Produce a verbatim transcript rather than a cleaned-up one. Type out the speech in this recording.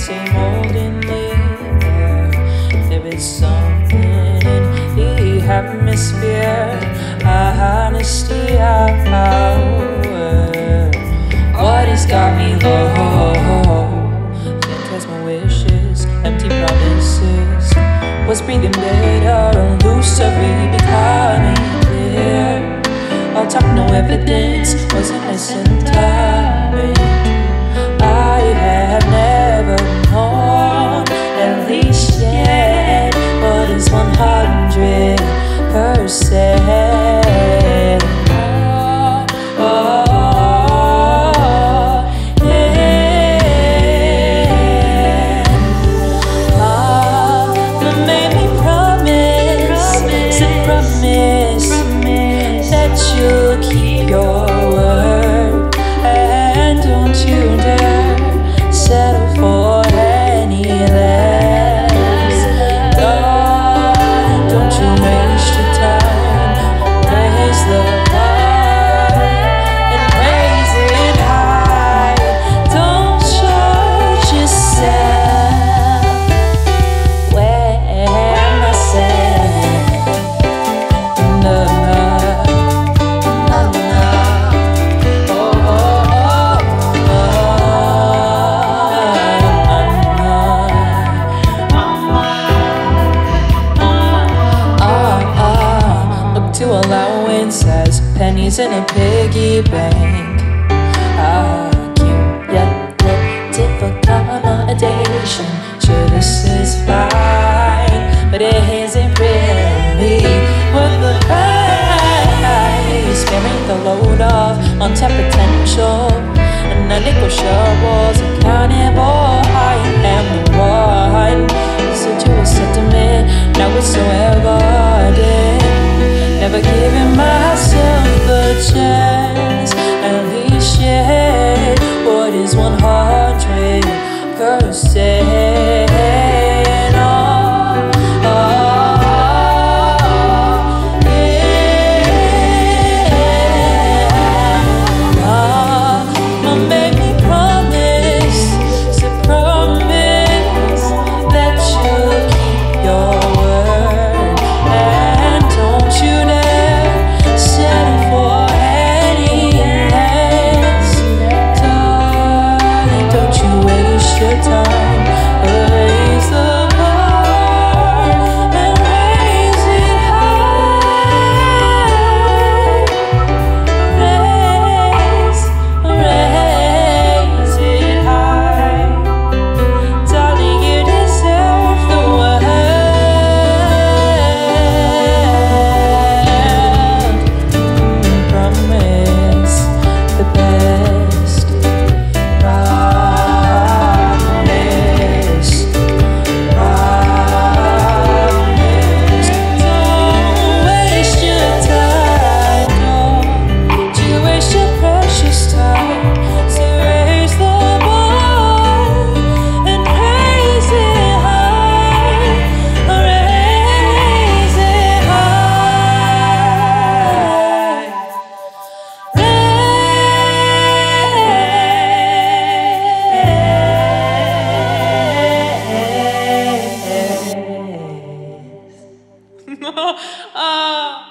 is a molten layer. There is something in the atmosphere, a honesty hour. What has got me low? Phantasmal wishes, empty promises. Was breathing better, illusory, becoming clear. All talk, no evidence, wasn't listening time. I have never known, at least yet, what is one hundred percent. Oh, oh, yeah. Mama made me promise, said promise, that you'll keep your word, and don't you dare settle for any less. Don't, don't you waste your time. Raise the bar and raise it high. Don't charge yourself when I say no, no, no. Oh, oh, oh, oh. Look to allowances, pennies in a piggy bank. Accumulative accommodation. Sure, this is fine, but it isn't really worth the price. Bearing the load of untapped potential, and non-negotiables accountable. I am the one. Residual sentiment, now it's so evident. Never giving myself a chance, at least yet. What is one hundred percent? Oh, oh, yeah. Mama made me promise, said promise, that you'll keep your word, and don't you dare settle for any less. Darling, don't you waste your time. Raise the bar and raise it high. Raise, raise it high. Darling, you deserve the world. Promise the best. Promise, promise. Don't waste your time. Don't you waste your precious time. So raise the bar and raise it high. Raise it high. Raise. Ah.